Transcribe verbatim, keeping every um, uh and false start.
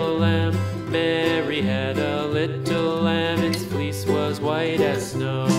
little lamb. Mary had a little lamb, its fleece was white as snow.